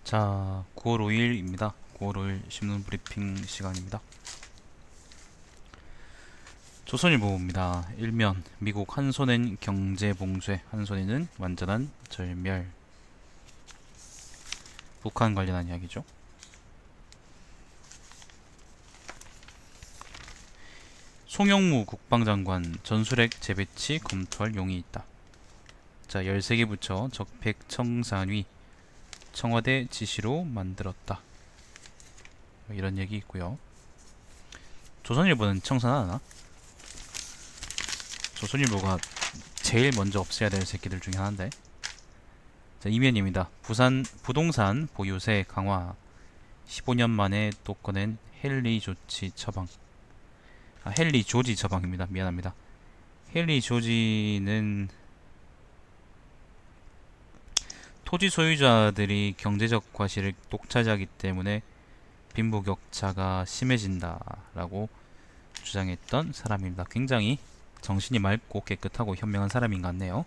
자, 9월 5일입니다. 9월 5일 신문 브리핑 시간입니다. 조선일보입니다. 일면 미국 한손엔 경제 봉쇄, 한손에는 완전한 절멸. 북한 관련한 이야기죠. 송영무 국방장관 전술핵 재배치 검토할 용이 있다. 자, 13개 부처 적백청산위 청와대 지시로 만들었다. 이런 얘기 있고요. 조선일보는 청산 안 하나? 조선일보가 제일 먼저 없애야 될 새끼들 중에 하나인데. 자, 이면입니다. 부산 부동산 보유세 강화 15년 만에 또 꺼낸 헨리 조치 처방. 헨리 조지 처방입니다. 미안합니다. 헨리 조지는 토지 소유자들이 경제적 과실을 독차지하기 때문에 빈부격차가 심해진다라고 주장했던 사람입니다. 굉장히 정신이 맑고 깨끗하고 현명한 사람인 것 같네요.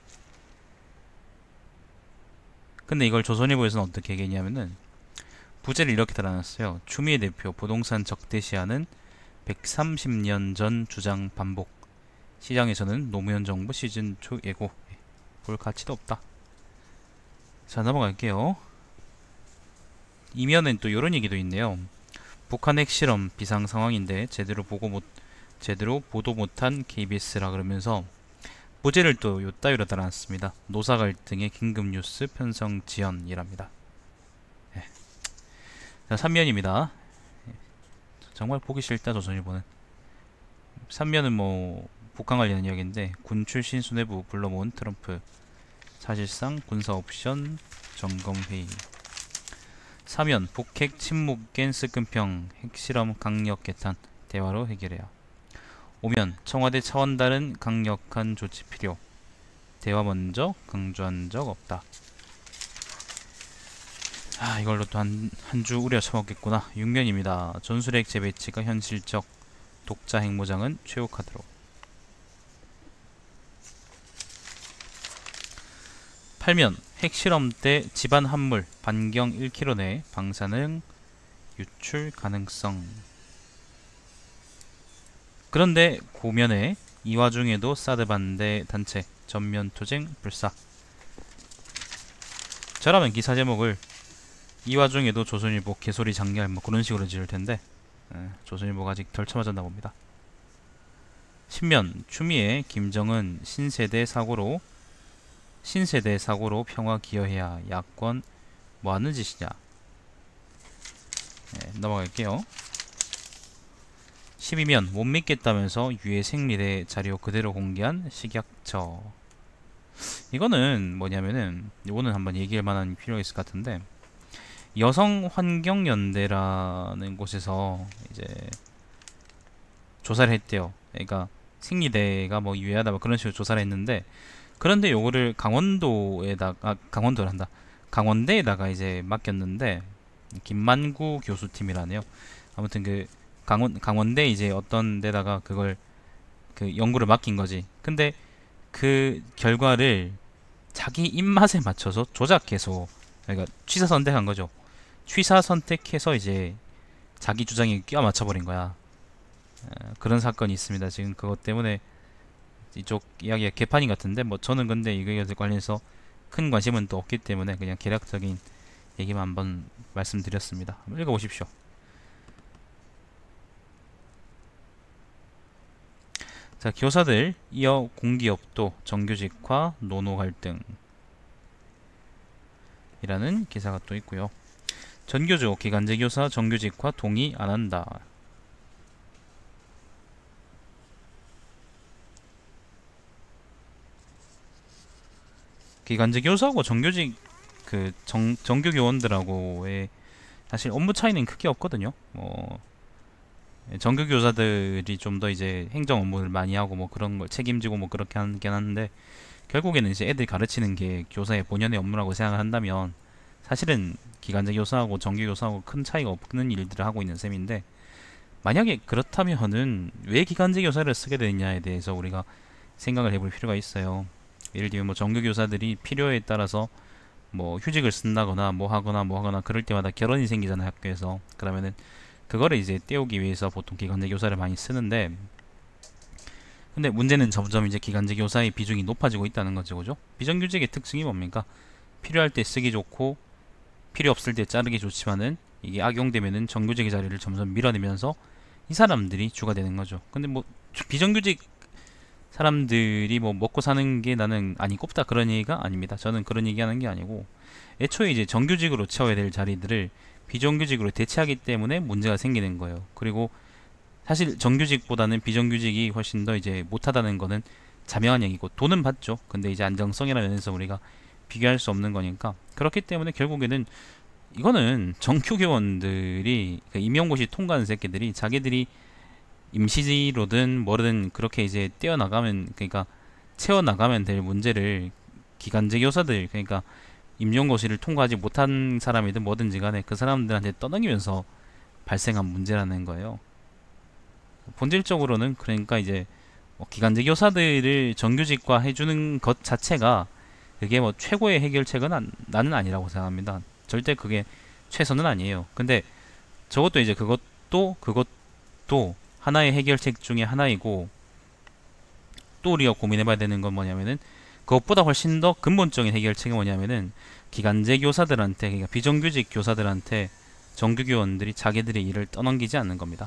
근데 이걸 조선일보에서는 어떻게 얘기했냐면은 부제를 이렇게 달아놨어요. 추미애 대표 부동산 적대시하는 130년 전 주장 반복. 시장에서는 노무현 정부 시즌 초 예고. 볼 가치도 없다. 자, 넘어갈게요. 이면엔 또 이런 얘기도 있네요. 북한 핵실험 비상 상황인데 제대로 보도 못한 KBS라 그러면서 부제를 또 요따위로 달아놨습니다. 노사 갈등의 긴급 뉴스 편성 지연이랍니다. 예. 자, 3면입니다. 정말 보기 싫다 조선일보는. 3면은 뭐 북한 관련 이야기인데 군 출신 수뇌부 불러 모은 트럼프. 사실상 군사 옵션 점검 회의. 4면 북핵 침묵 깬 스끈평 핵실험 강력 개탄 대화로 해결해야. 5면 청와대 차원 다른 강력한 조치 필요. 대화 먼저 강조한 적 없다. 이걸로 또 한 주 우려 쳐먹겠구나. 6면입니다. 전술핵 재배치가 현실적. 독자 핵무장은 최후카드로. 8면 핵실험 때 집안 함물 반경 1km 내 방사능 유출 가능성. 그런데 고면에 이 와중에도 사드 반대 단체 전면 투쟁 불사. 저라면 기사 제목을 이 와중에도 조선일보 개소리 장렬 뭐 그런 식으로 지을 텐데 조선일보가 아직 덜 쳐맞았나 봅니다. 10면 추미애 김정은 신세대 사고로 평화 기여해야 야권 뭐하는 짓이냐. 넘어갈게요. 12면 못 믿겠다면서 유해 생리대 자료 그대로 공개한 식약처. 이거는 뭐냐면은 이거는 한번 얘기할 만한 필요가 있을 것 같은데, 여성환경연대라는 곳에서 이제 조사를 했대요. 그러니까 생리대가 뭐 유해하다 뭐 그런 식으로 조사를 했는데, 그런데 요거를 강원대에다가 이제 맡겼는데, 김만구 교수팀이라네요. 아무튼 그 강원대 이제 어떤 데다가 그걸 그 연구를 맡긴 거지. 근데 그 결과를 자기 입맛에 맞춰서 조작해서, 그러니까 취사 선택한 거죠. 취사 선택해서 이제 자기 주장에 끼워 맞춰버린 거야. 그런 사건이 있습니다. 지금 그것 때문에 이쪽 이야기가 개판인 같은데, 뭐 저는 근데 이거에 관련해서 큰 관심은 또 없기 때문에 그냥 개략적인 얘기만 한번 말씀드렸습니다. 한번 읽어보십시오. 자, 교사들 이어 공기업도 정규직화 노노 갈등 이라는 기사가 또 있고요. 전교조 기간제 교사 정규직화 동의 안 한다. 기간제 교사하고 정규직 정규 교원들하고의 사실 업무 차이는 크게 없거든요. 정규 교사들이 좀 더 이제 행정 업무를 많이 하고 뭐 그런 걸 책임지고 뭐 그렇게 하긴 하는데, 결국에는 이제 애들 가르치는 게 교사의 본연의 업무라고 생각을 한다면 사실은 기간제 교사하고 정규 교사하고 큰 차이가 없는 일들을 하고 있는 셈인데, 만약에 그렇다면은 왜 기간제 교사를 쓰게 되느냐에 대해서 우리가 생각을 해볼 필요가 있어요. 예를 들면 뭐 정규 교사들이 필요에 따라서 뭐 휴직을 쓴다거나 뭐 하거나 그럴 때마다 결혼이 생기잖아요, 학교에서. 그러면은 그거를 이제 떼우기 위해서 보통 기간제 교사를 많이 쓰는데, 근데 문제는 점점 이제 기간제 교사의 비중이 높아지고 있다는 거죠, 그죠? 비정규직의 특징이 뭡니까? 필요할 때 쓰기 좋고 필요 없을 때 자르기 좋지만은 이게 악용되면은 정규직의 자리를 점점 밀어내면서 이 사람들이 주가 되는 거죠. 근데 뭐 비정규직 사람들이 뭐 먹고 사는 게 나는 아니 꼽다 그런 얘기가 아닙니다. 저는 그런 얘기하는 게 아니고, 애초에 이제 정규직으로 채워야 될 자리들을 비정규직으로 대체하기 때문에 문제가 생기는 거예요. 그리고 사실 정규직보다는 비정규직이 훨씬 더 이제 못하다는 거는 자명한 얘기고, 돈은 받죠. 근데 이제 안정성이라는 면에서 우리가 비교할 수 없는 거니까, 그렇기 때문에 결국에는 이거는 정규교원들이, 그 임용고시 통과한 새끼들이 자기들이 임시로든 뭐든 그렇게 이제 떼어나가면, 그러니까 채워나가면 될 문제를 기간제 교사들, 그러니까 임용고시를 통과하지 못한 사람이든 뭐든지 간에 그 사람들한테 떠넘기면서 발생한 문제라는 거예요. 본질적으로는 그러니까 이제 뭐 기간제 교사들을 정규직화 해주는 것 자체가 그게 뭐 최고의 해결책은 나는 아니라고 생각합니다. 절대 그게 최선은 아니에요. 근데 저것도 이제 그것도 하나의 해결책 중에 하나이고, 또 우리가 고민해봐야 되는 건 뭐냐면은, 그것보다 훨씬 더 근본적인 해결책이 뭐냐면은, 기간제 교사들한테, 그러니까 비정규직 교사들한테 정규교원들이 자기들의 일을 떠넘기지 않는 겁니다.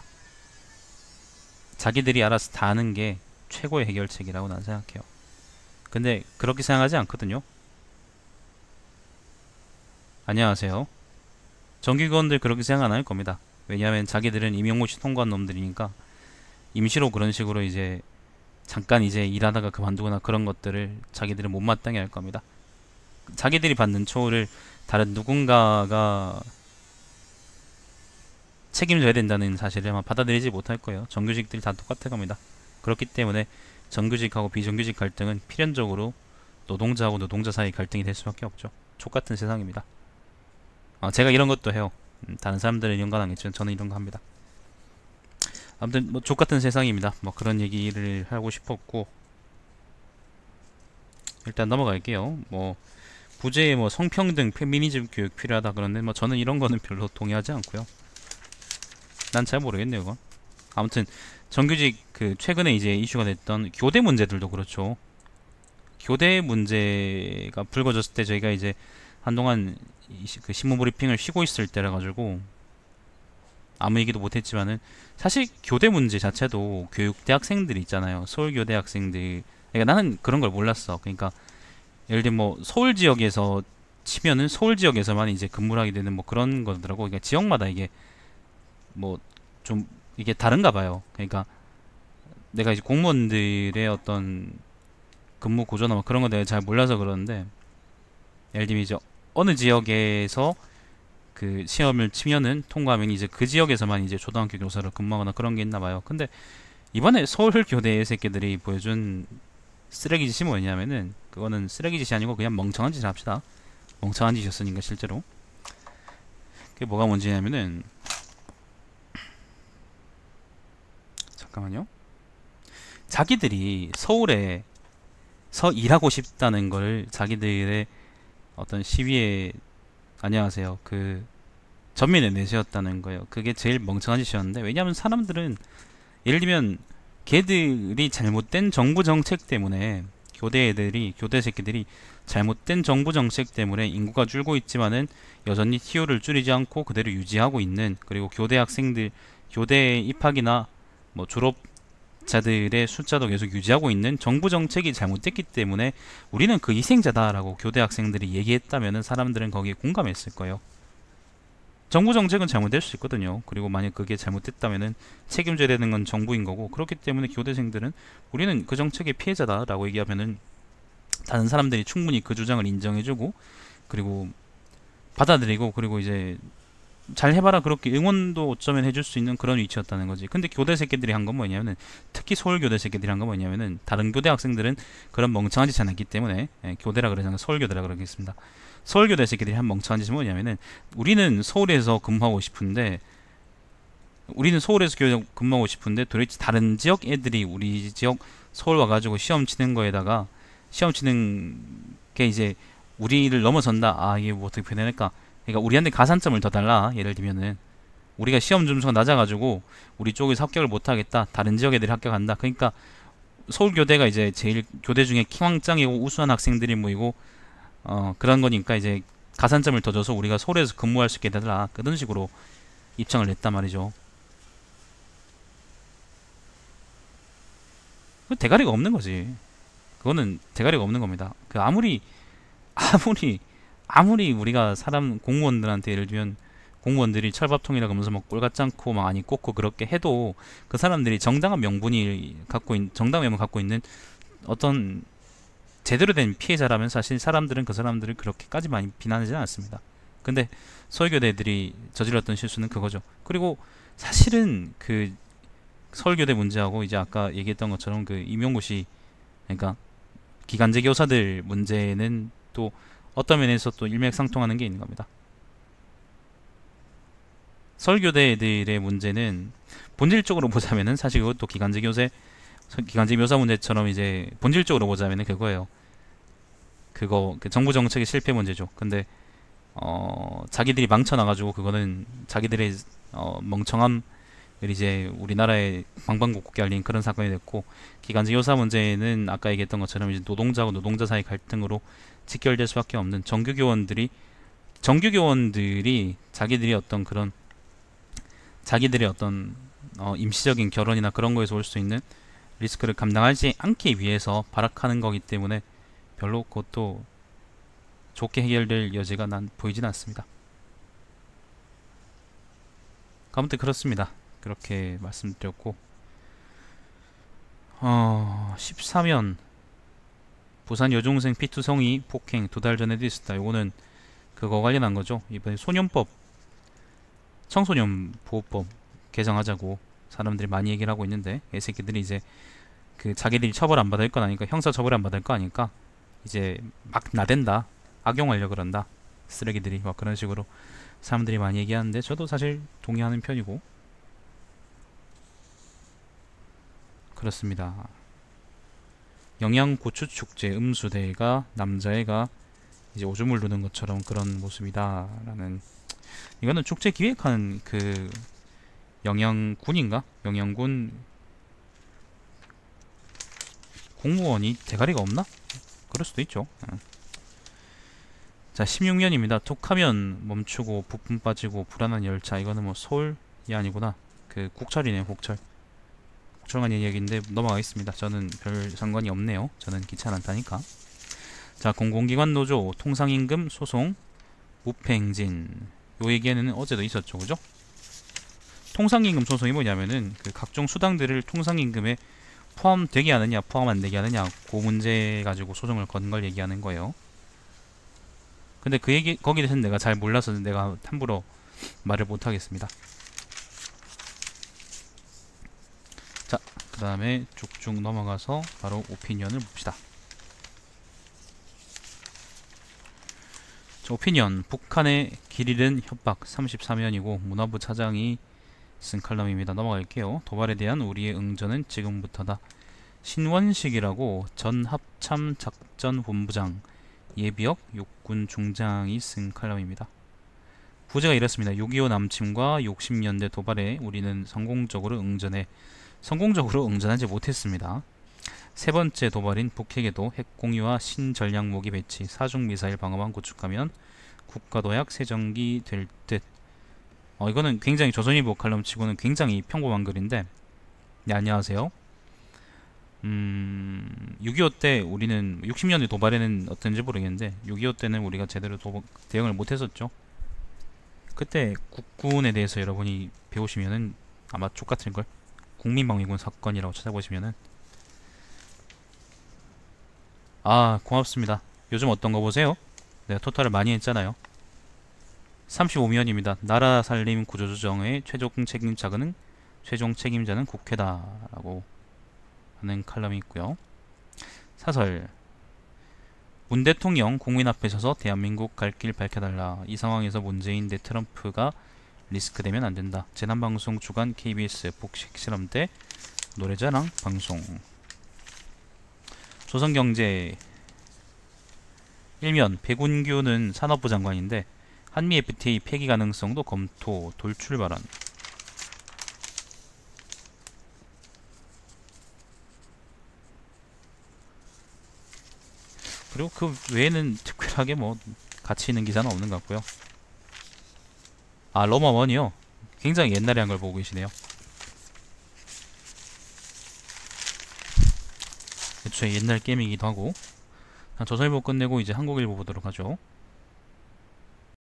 자기들이 알아서 다 하는 게 최고의 해결책이라고 난 생각해요. 근데 그렇게 생각하지 않거든요. 안녕하세요. 정규교원들 그렇게 생각 안 할 겁니다. 왜냐하면 자기들은 임용고시 통과한 놈들이니까 임시로 그런 식으로 이제 잠깐 이제 일하다가 그만두거나 그런 것들을 자기들은 못마땅해 할 겁니다. 자기들이 받는 처우를 다른 누군가가 책임져야 된다는 사실을 아마 받아들이지 못할 거예요. 정규직들이 다 똑같을 겁니다. 그렇기 때문에 정규직하고 비정규직 갈등은 필연적으로 노동자하고 노동자 사이 갈등이 될 수밖에 없죠. 족같은 세상입니다. 제가 이런 것도 해요. 다른 사람들은 이런 건 안 하겠지만 저는 이런 거 합니다. 아무튼 뭐 족같은 세상입니다. 뭐 그런 얘기를 하고 싶었고, 일단 넘어갈게요. 뭐 부제에 뭐 성평등, 페미니즘 교육 필요하다 그러는데 뭐 저는 이런 거는 별로 동의하지 않고요. 난 잘 모르겠네요, 그건. 아무튼 정규직, 그 최근에 이제 이슈가 됐던 교대 문제들도 그렇죠. 교대 문제가 불거졌을 때 저희가 이제 한동안 그 신문 브리핑을 쉬고 있을 때라 가지고 아무 얘기도 못했지만은, 사실 교대 문제 자체도 교육대 학생들이 있잖아요. 서울교대 학생들. 그러니까 나는 그런 걸 몰랐어. 그러니까 예를 들면 뭐 서울 지역에서 치면은 서울 지역에서만 이제 근무를 하게 되는 뭐 그런 거더라고. 그러니까 지역마다 이게 뭐 좀 이게 다른가 봐요. 그러니까 내가 이제 공무원들의 어떤 근무 구조나 뭐 그런 거 내가 잘 몰라서 그러는데, 예를 들면 이제 어느 지역에서 그 시험을 치면은 통과하면 이제 그 지역에서만 이제 초등학교 교사로 근무하거나 그런 게 있나 봐요. 근데 이번에 서울교대 새끼들이 보여준 쓰레기 짓이 뭐냐면은, 그거는 쓰레기 짓이 아니고 그냥 멍청한 짓을 합시다. 멍청한 짓이었으니까 실제로. 그게 뭐가 문제냐면은, 잠깐만요. 자기들이 서울에 일하고 싶다는 걸 자기들의 어떤 시위에, 안녕하세요, 그 전면에 내세웠다는 거예요. 그게 제일 멍청한 짓이었는데, 왜냐하면 사람들은 예를 들면 걔들이 잘못된 정부 정책 때문에, 교대 새끼들이 잘못된 정부 정책 때문에 인구가 줄고 있지만은 여전히 TO를 줄이지 않고 그대로 유지하고 있는, 그리고 교대 학생들, 교대 입학이나 뭐 졸업자들의 숫자도 계속 유지하고 있는 정부 정책이 잘못됐기 때문에 우리는 그 희생자다라고 교대 학생들이 얘기했다면은 사람들은 거기에 공감했을 거예요. 정부 정책은 잘못될 수 있거든요. 그리고 만약 그게 잘못됐다면은 책임져야 되는 건 정부인 거고, 그렇기 때문에 교대생들은 우리는 그 정책의 피해자다라고 얘기하면은 다른 사람들이 충분히 그 주장을 인정해주고, 그리고 받아들이고, 그리고 이제 잘 해봐라 그렇게 응원도 어쩌면 해줄 수 있는 그런 위치였다는 거지. 근데 교대 새끼들이 한 건 뭐냐면은, 특히 서울교대 새끼들이 한 건 뭐냐면은, 다른 교대 학생들은 그런 멍청한 짓이 안 했기 때문에, 교대라 그러잖아요. 서울교대라 그러겠습니다. 서울교대 새끼들이 한 멍청한 짓이 뭐냐면은, 우리는 서울에서 근무하고 싶은데 도대체 다른 지역 애들이 우리 지역 서울 와가지고 시험 치는 거에다가, 시험 치는 게 이제 우리를 넘어선다. 아, 이게 뭐 어떻게 표현할까? 그러니까 우리한테 가산점을 더 달라. 예를 들면은 우리가 시험 점수가 낮아가지고 우리 쪽에서 합격을 못하겠다. 다른 지역 애들이 합격한다. 그러니까 서울교대가 이제 제일 교대 중에 킹왕짱이고 우수한 학생들이 모이고 그런 거니까 이제 가산점을 더 줘서 우리가 서울에서 근무할 수 있게 되더라. 그런 식으로 입장을 냈단 말이죠. 그 대가리가 없는 거지. 그거는 대가리가 없는 겁니다. 그 아무리 아무리 우리가 사람 공무원들한테 예를 들면 공무원들이 철밥통이라 그러면서 막 꼴같지 않고 막 아니 꽂고 그렇게 해도 그 사람들이 정당한 명분 갖고 있는 어떤 제대로 된 피해자라면 사실 사람들은 그 사람들을 그렇게까지 많이 비난하지는 않습니다. 근데 서울교대 애들이 저질렀던 실수는 그거죠. 그리고 사실은 그 서울교대 문제하고 이제 아까 얘기했던 것처럼 그 임용고시, 그러니까 기간제 교사들 문제는 또 어떤 면에서 또 일맥상통하는 게 있는 겁니다. 서울교대 애들의 문제는 본질적으로 보자면은 사실 그것도 기간제 묘사 문제처럼 이제 본질적으로 보자면은 그거예요. 그 정부 정책의 실패 문제죠. 근데 자기들이 망쳐놔가지고 그거는 자기들의 멍청함을 이제 우리나라에 방방곡곡에 알린 그런 사건이 됐고, 기간제 교사 문제는 아까 얘기했던 것처럼 이제 노동자하고 노동자 사이 갈등으로 직결될 수밖에 없는 정규교원들이 자기들의 어떤 임시적인 결혼이나 그런 거에서 올 수 있는 리스크를 감당하지 않기 위해서 발악하는 거기 때문에 별로 그것도 좋게 해결될 여지가 난 보이진 않습니다. 아무튼 그렇습니다. 그렇게 말씀드렸고, 14면 부산 여중생 피투성이 폭행 2달 전에도 있었다. 요거는 그거 관련한 거죠. 이번에 청소년 보호법 개정하자고 사람들이 많이 얘기를 하고 있는데, 이 새끼들이 이제 그 자기들이 처벌 안 받을 거 아니까, 형사 처벌 안 받을 거 아니까 이제 막 나댄다, 악용하려 그런다, 쓰레기들이 막 그런 식으로 사람들이 많이 얘기하는데 저도 사실 동의하는 편이고 그렇습니다. 영양고추축제 음수대가 남자애가 이제 오줌을 누는 것처럼 그런 모습이다라는, 이거는 축제 기획한 그 영양군 공무원이 대가리가 없나? 그럴 수도 있죠. 자, 16년입니다. 톡하면 멈추고 부품 빠지고 불안한 열차. 이거는 뭐 서울이 아니구나. 그 국철이네요. 국철관 얘기인데 넘어가겠습니다. 저는 별 상관이 없네요. 저는 기차 안 타니까. 자, 공공기관 노조 통상임금 소송 무패행진. 요 얘기는 어제도 있었죠, 그죠? 통상임금 소송이 뭐냐면은 그 각종 수당들을 통상임금에 포함되게 하느냐 포함 안 되게 하느냐, 그 문제 가지고 소송을 건 걸 얘기하는 거예요. 근데 거기에 대해서는 내가 잘 몰라서 내가 함부로 말을 못 하겠습니다. 자, 그 다음에 쭉쭉 넘어가서 바로 오피니언을 봅시다. 자, 오피니언 북한의 길 잃은 협박 34면이고 문화부 차장이 쓴 칼럼입니다. 넘어갈게요. 도발에 대한 우리의 응전은 지금부터다. 신원식이라고 전 합참작전본부장 예비역 육군 중장이 쓴 칼럼입니다. 부제가 이렇습니다. 6.25 남침과 60년대 도발에 우리는 성공적으로 응전하지 못했습니다. 세 번째 도발인 북핵에도 핵공유와 신전략무기 배치, 사중미사일 방어만 구축하면 국가도약 세정기 될 듯. 이거는 굉장히 조선일보 칼럼치고는 굉장히 평범한 글인데, 네, 안녕하세요. 6.25 때 우리는 60년대 도발에는 어떤지 모르겠는데 6.25 때는 우리가 제대로 대응을 못했었죠. 그때 국군에 대해서 여러분이 배우시면은 아마 족같을걸. 국민방위군 사건이라고 찾아보시면은, 고맙습니다. 요즘 어떤 거 보세요? 내가 토탈을 많이 했잖아요. 35면입니다. 나라 살림 구조조정의 최종 책임자는 국회다 라고 하는 칼럼이 있고요. 사설, 문 대통령 국민 앞에 서서 대한민국 갈 길 밝혀달라. 이 상황에서 문재인 대 트럼프가 리스크되면 안된다. 재난방송 주간 KBS 복식 실험 때 노래자랑 방송. 조선경제, 일면 백운규는 산업부 장관인데 한미 FTA 폐기 가능성도 검토, 돌출 발언. 그리고 그 외에는 특별하게 뭐 가치 있는 기사는 없는 것 같고요. 아, 로마1이요? 굉장히 옛날에 한 걸 보고 계시네요. 애초에 옛날 게임이기도 하고. 자, 조선일보 끝내고 이제 한국일보 보도록 하죠.